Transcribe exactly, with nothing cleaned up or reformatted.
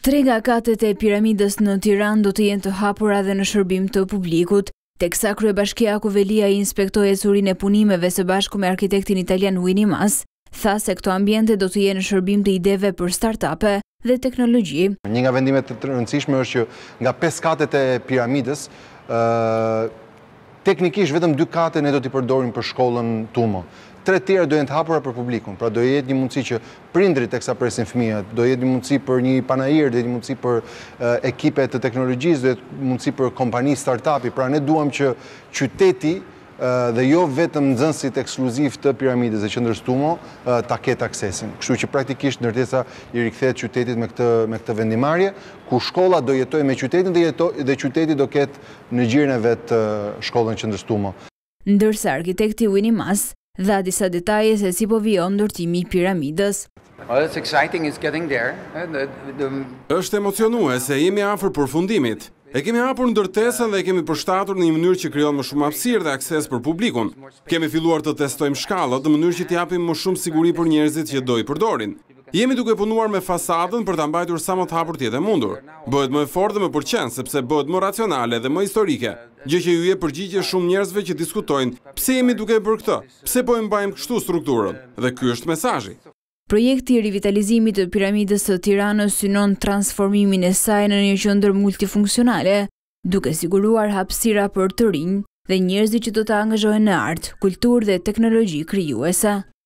Tre nga katet e piramidës në Tiranë do të jenë të hapura dhe në shërbim të publikut, teksa kryebashkia Akuvelia i inspektoi ecurinë e punimeve së bashku me arkitektin italian Winnie Mas, tha se këto ambiente do të jenë në shërbim të ideve për start-upe dhe teknologji. Një nga vendimet të rëndësishme është që nga pesë katet e piramidës, teknikisht vetëm dy kate ne do t'i përdorim për shkollën Tumo. Tre tjera do jenë të hapura për publikun, pra do jetë një mundësi që prindrit teksa presin fëmijët, do jetë një mundësi për një panajir, do jetë një mundësi për ekipe të teknologjisë, do jetë mundësi për kompani start-upi, pra ne duam që qyteti dhe jo vetëm nxënësit ekskluziv të piramidës dhe qendrës Tumo ta ketë aksesin. Kështu që praktikisht ndërtesa i rikthehet qytetit me këtë me këtë vendimarrje, ku shkolla do jetojë me qytetin dhe jeto, dhe qyteti do ketë në gjirin e vet shkollën qendrës Tumo. Ndërsa arkitekti Winnie Mas dha disa detaje se si po vijon ndërtimi i piramidës. Është emocionuese, jemi afër përfundimit. E kemi hapur ndërtesën dhe e kemi përshtatur në një mënyrë që krijon më shumë hapësirë dhe akses për publikun. Kemi filluar të testojmë shkallët në mënyrë që t'i japim më shumë siguri për njerëzit që do i përdorin. Jemi duke punuar me fasadën për ta mbajtur sa më të hapur të jetë e mundur. Bëhet më e fortë dhe më pëlqen sepse bëhet më racionale dhe më historike, gjë që ju jep përgjigje shumë njerëzve që diskutojnë pse jemi duke e bërë këtë, pse po e mbajmë kështu strukturën. Dhe ky është mesazhi. Projekti i rivitalizimit të piramidës së Tiranës synon transformimin e saj në një qendër multifunksionale, duke siguruar hapësira për të rinj dhe njerëzit që do të angazhohen në art, kulturë dhe teknologji krijuese.